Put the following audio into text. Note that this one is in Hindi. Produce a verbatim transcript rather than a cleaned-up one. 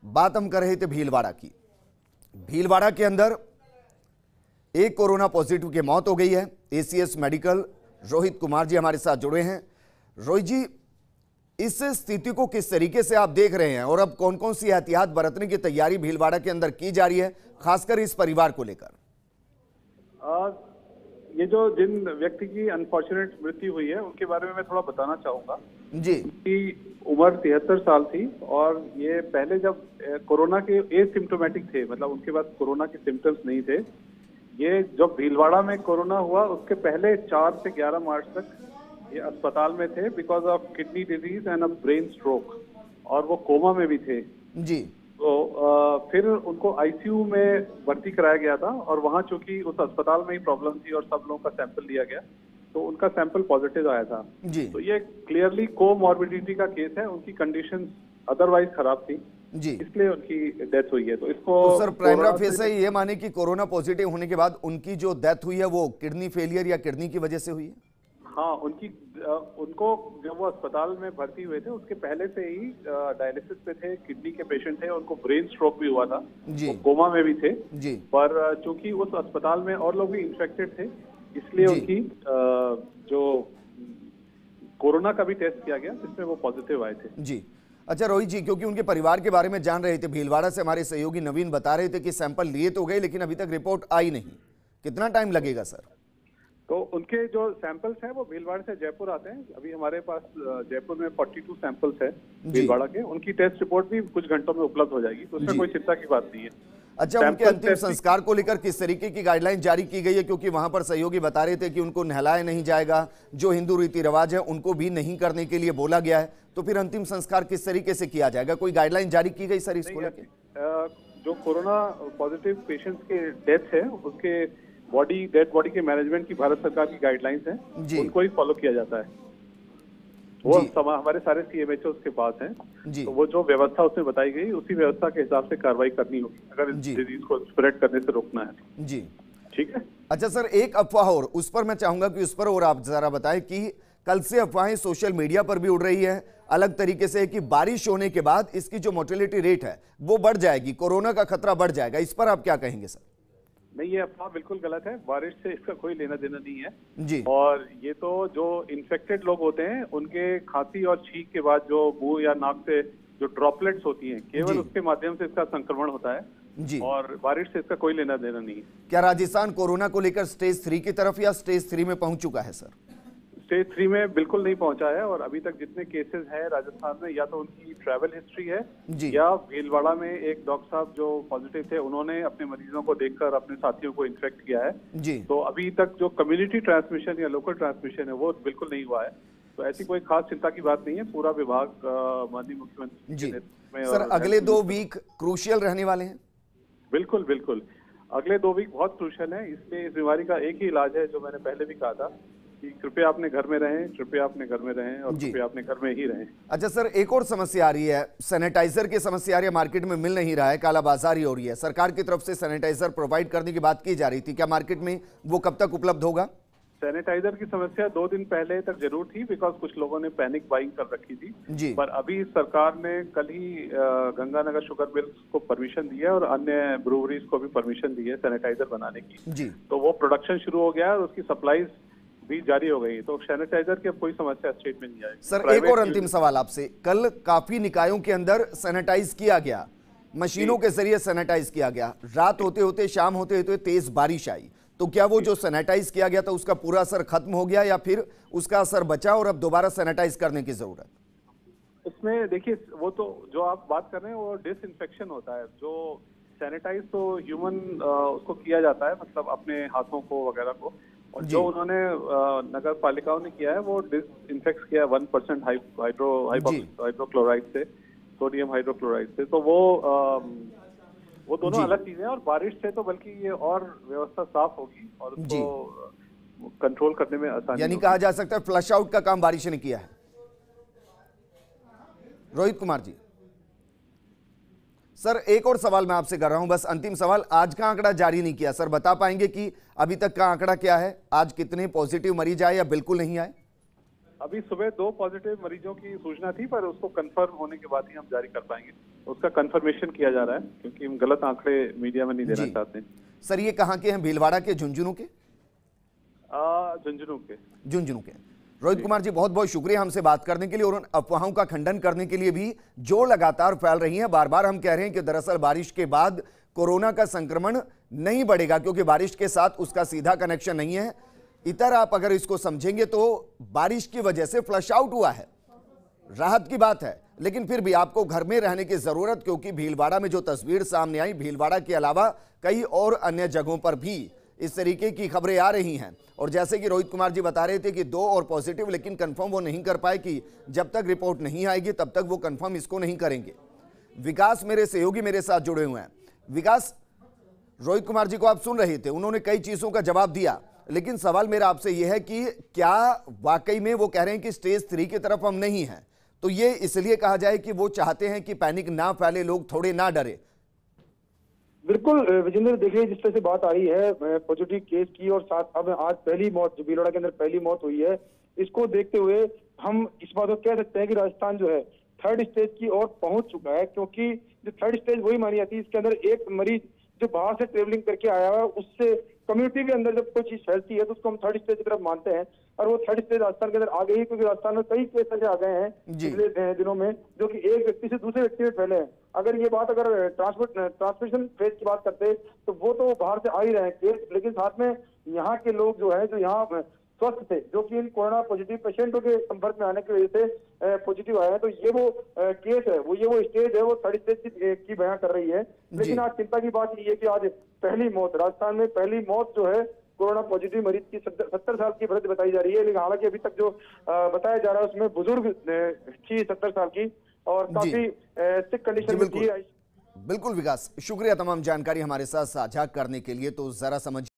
बात हम कर रहे थे भीलवाड़ा की। भीलवाड़ा के अंदर एक कोरोना पॉजिटिव की मौत हो गई है। एसीएस मेडिकल रोहित कुमार जी हमारे साथ जुड़े हैं। रोहित जी, इस स्थिति को किस तरीके से आप देख रहे हैं और अब कौन कौन सी एहतियात बरतने की तैयारी भीलवाड़ा के अंदर की जा रही है, खासकर इस परिवार को लेकर? ये जो जिन व्यक्ति की अनफॉर्चुनेट मृत्यु हुई है उनके बारे में मैं थोड़ा बताना चाहूंगा जी। कि उम्र तिहत्तर साल थी और ये पहले जब कोरोना के एसिम्टोमेटिक थे, मतलब उनके पास कोरोना के सिम्टम्स नहीं थे। ये जब भीलवाड़ा में कोरोना हुआ उसके पहले चार से ग्यारह मार्च तक ये अस्पताल में थे because of kidney disease and a brain stroke, और वो कोमा में भी थे जी। तो आ, फिर उनको आईसीयू में भर्ती कराया गया था और वहां चूंकि उस अस्पताल में ही प्रॉब्लम थी और सब लोगों का सैंपल लिया गया तो उनका सैंपल पॉजिटिव आया था जी। तो ये क्लियरली कोमॉर्बिडिटी का केस है। उनकी कंडीशन अदरवाइज खराब थी जी, इसलिए उनकी डेथ हुई है। तो इसको तो सर प्राइमरी फेस से ये माने कि कोरोना पॉजिटिव होने के बाद उनकी जो डेथ हुई है वो किडनी फेलियर या किडनी की वजह से हुई है? हाँ, उनकी उनको जब वो अस्पताल में भर्ती हुए थे उसके पहले से ही डायलिसिस पे थे, किडनी के पेशेंट थे, उनको ब्रेन स्ट्रोक भी हुआ था जी। वो कोमा में भी थे जी। पर चूंकि उस अस्पताल में और लोग भी इन्फेक्टेड थे इसलिए उनकी जो कोरोना का भी टेस्ट किया गया जिसमें वो पॉजिटिव आए थे जी। अच्छा रोहित जी, क्योंकि उनके परिवार के बारे में जान रहे थे, भीलवाड़ा से हमारे सहयोगी नवीन बता रहे थे कि सैंपल लिए तो गए लेकिन अभी तक रिपोर्ट आई नहीं, कितना टाइम लगेगा सर? तो उनके जो सैंपल्स हैं वो भीलवाड़ा से जयपुर आते हैं। अभी हमारे पास जयपुर में बयालीस सैंपल्स है भीलवाड़ा के, उनकी टेस्ट रिपोर्ट भी कुछ घंटों में उपलब्ध हो जाएगी तो उसमें कोई चिंता की बात नहीं है। अच्छा, उनके अंतिम संस्कार को लेकर किस तरीके की गाइडलाइन जारी की गई है? क्योंकि वहां पर सहयोगी बता रहे थे कि उनको नहलाया नहीं जाएगा, जो हिंदू रीति रिवाज है उनको भी नहीं करने के लिए बोला गया है, तो फिर अंतिम संस्कार किस तरीके से किया जाएगा? कोई गाइडलाइन जारी की गई सर इसको लेकर? जो कोरोना पॉजिटिव पेशेंट्स के डेथ है उसके बॉडी डेड बॉडी के मैनेजमेंट की भारत सरकार की गाइडलाइंस हैं, उनको ही फॉलो किया जाता है। वो हमारे सारे सीएमएचओ के पास हैं, तो वो जो व्यवस्था उसमें बताई गई उसी व्यवस्था के हिसाब से कार्रवाई करनी होगी अगर इस डिजीज को स्प्रेड करने से रोकना है जी। ठीक है। अच्छा सर, एक अफवाह और उस पर मैं चाहूंगा कि उस पर और आप जरा बताएं कि कल से अफवाहें सोशल मीडिया पर भी उड़ रही है अलग तरीके से कि बारिश होने के बाद इसकी जो मोर्टेलिटी रेट है वो बढ़ जाएगी, कोरोना का खतरा बढ़ जाएगा, इस पर आप क्या कहेंगे सर? नहीं, ये अफवाह बिल्कुल गलत है। बारिश से इसका कोई लेना देना नहीं है जी। और ये तो जो इन्फेक्टेड लोग होते हैं उनके खांसी और छींक के बाद जो मुंह या नाक से जो ड्रॉपलेट्स होती हैं केवल उसके माध्यम से इसका संक्रमण होता है जी। और बारिश से इसका कोई लेना देना नहीं है। क्या राजस्थान कोरोना को लेकर स्टेज थ्री की तरफ या स्टेज थ्री में पहुंच चुका है सर? स्टेज थ्री में बिल्कुल नहीं पहुंचा है और अभी तक जितने केसेस हैं राजस्थान में या तो उनकी ट्रैवल हिस्ट्री है या भीलवाड़ा में एक डॉक्टर साहब जो पॉजिटिव थे उन्होंने अपने मरीजों को देखकर अपने साथियों को इन्फेक्ट किया है जी। तो अभी तक जो कम्युनिटी ट्रांसमिशन या लोकल ट्रांसमिशन है वो बिल्कुल नहीं हुआ है। तो ऐसी कोई खास चिंता की बात नहीं है। पूरा विभाग माननीय मुख्यमंत्री जी। सर अगले दो वीक क्रूशियल रहने वाले हैं? बिल्कुल बिल्कुल, अगले दो वीक बहुत क्रूशियल है। इसलिए इस बीमारी का एक ही इलाज है जो मैंने पहले भी कहा था कि कृपया अपने घर में रहें, कृपया अपने घर में रहें और कृपया अपने घर में ही रहें। अच्छा सर, एक और समस्या आ रही है, सैनिटाइजर की समस्या आ रही है, मार्केट में मिल नहीं रहा है, कालाबाजारी हो रही है। सरकार की तरफ से सैनिटाइजर प्रोवाइड करने की बात की जा रही थी, क्या मार्केट में वो कब तक उपलब्ध होगा? सैनिटाइजर की समस्या दो दिन पहले तक जरूर थी बिकॉज कुछ लोगों ने पैनिक बाइंग कर रखी थी जी। पर अभी सरकार ने कल ही गंगानगर शुगर मिल्स को परमिशन दी है और अन्य ब्रूवरीज को भी परमिशन दी है सैनिटाइजर बनाने की जी। तो वो प्रोडक्शन शुरू हो गया और उसकी सप्लाईज भी जारी हो गई, तो सैनिटाइजर की अब कोई समस्या स्टेट में नहीं आएगी। सर एक और अंतिम सवाल आपसे, कल काफी निकायों के अंदर सैनिटाइज किया गया, मशीनों के जरिए सैनिटाइज किया गया, रात होते होते शाम होते होते तेज बारिश आई, तो क्या वो जो सैनिटाइज किया गया था उसका पूरा असर खत्म हो गया या फिर उसका असर बचा और अब दोबारा सैनिटाइज करने की जरूरत? इसमें देखिए वो तो जो आप बात कर रहे हैं वो डिसइंफेक्शन होता है। जो सैनिटाइज तो ह्यूमन उसको किया जाता है, मतलब अपने हाथों को वगैरह को, और जो उन्होंने नगर पालिकाओं ने किया है वो डिसइंफेक्ट किया वन परसेंट हाइड्रो हाइड्रोक्लोराइड से, सोडियम हाइड्रोक्लोराइड से। तो वो आ, वो दोनों अलग चीजें हैं और बारिश से तो बल्कि ये और व्यवस्था साफ होगी और उसको कंट्रोल करने में आसानी, यानी कहा जा सकता है फ्लश आउट का काम बारिश ने किया है। रोहित कुमार जी सर, एक और सवाल मैं आपसे कर रहा हूं, बस अंतिम सवाल, आज का आंकड़ा जारी नहीं किया सर, बता पाएंगे कि अभी तक का आंकड़ा क्या है? आज कितने पॉजिटिव मरीज आए या बिल्कुल नहीं आए? अभी सुबह दो पॉजिटिव मरीजों की सूचना थी, पर उसको कंफर्म होने के बाद ही हम जारी कर पाएंगे। उसका कंफर्मेशन किया जा रहा है, क्योंकि हम गलत आंकड़े मीडिया में नहीं देना चाहते। सर, ये कहाँ के हैं? भीलवाड़ा के, झुंझुनू के? झुंझुनू के। झुंझुनू के। रोहित कुमार जी, बहुत बहुत शुक्रिया हमसे बात करने के लिए और उन अफवाहों का खंडन करने के लिए भी जो लगातार फैल रही हैं। बार बार हम कह रहे हैं कि दरअसल बारिश के बाद कोरोना का संक्रमण नहीं बढ़ेगा, क्योंकि बारिश के साथ उसका सीधा कनेक्शन नहीं है। इतर आप अगर इसको समझेंगे तो बारिश की वजह से फ्लश आउट हुआ है, राहत की बात है, लेकिन फिर भी आपको घर में रहने की जरूरत, क्योंकि भीलवाड़ा में जो तस्वीर सामने आई, भीलवाड़ा के अलावा कई और अन्य जगहों पर भी इस तरीके की खबरें आ रही हैं। और जैसे कि रोहित कुमार जी बता रहे थे कि दो और पॉजिटिव, लेकिन कंफर्म वो नहीं कर पाए कि जब तक रिपोर्ट नहीं आएगी तब तक वो कंफर्म इसको नहीं करेंगे। विकास मेरे सहयोगी मेरे साथ जुड़े हुए हैं। विकास, रोहित कुमार जी को आप सुन रहे थे, उन्होंने कई चीजों का जवाब दिया, लेकिन सवाल मेरा आपसे यह है कि क्या वाकई में वो कह रहे हैं कि स्टेज थ्री की तरफ हम नहीं हैं? तो ये इसलिए कहा जाए कि वो चाहते हैं कि पैनिक ना फैले, लोग थोड़े ना डरे। बिल्कुल विजेंद्र, देखिए जिस तरह से बात आई है पॉजिटिव केस की, और साथ अब आज पहली मौत जो भीलवाड़ा के अंदर पहली मौत हुई है, इसको देखते हुए हम इस बात को कह सकते हैं कि राजस्थान जो है थर्ड स्टेज की ओर पहुंच चुका है। क्योंकि जो थर्ड स्टेज वही मानी जाती है, इसके अंदर एक मरीज जो बाहर से ट्रेवलिंग करके आया है, उससे कम्युनिटी के अंदर जब कोई चीज फैलती है तो उसको हम थर्ड स्टेज की तरफ मानते हैं, और वो थर्ड स्टेज राजस्थान के अंदर आ गई है। क्योंकि राजस्थान में कई केस ऐसे आ गए हैं पिछले दिनों में जो कि एक व्यक्ति से दूसरे व्यक्ति में फैले हैं। अगर ये बात अगर ट्रांसमिट ट्रांसमिशन फेज की बात करते तो वो तो बाहर से आ ही रहे हैं केस, लेकिन साथ में यहाँ के लोग जो है जो यहाँ स्वस्थ थे, जो कि इन कोरोना पॉजिटिव पेशेंटों के संपर्क में आने की वजह से पॉजिटिव आया है, तो ये वो केस है, वो ये वो स्टेज है, वो थर्ड स्टेज की, की बयां कर रही है। लेकिन आज चिंता की बात ये है कि आज पहली मौत, राजस्थान में पहली मौत जो है कोरोना पॉजिटिव मरीज की सत्तर साल की वृद्ध बताई जा रही है। लेकिन हालांकि अभी तक जो बताया जा रहा है उसमें बुजुर्ग थी सत्तर साल की और काफी सिक कंडीशन में थी। बिल्कुल विकास, शुक्रिया तमाम जानकारी हमारे साथ साझा करने के लिए। तो जरा समझ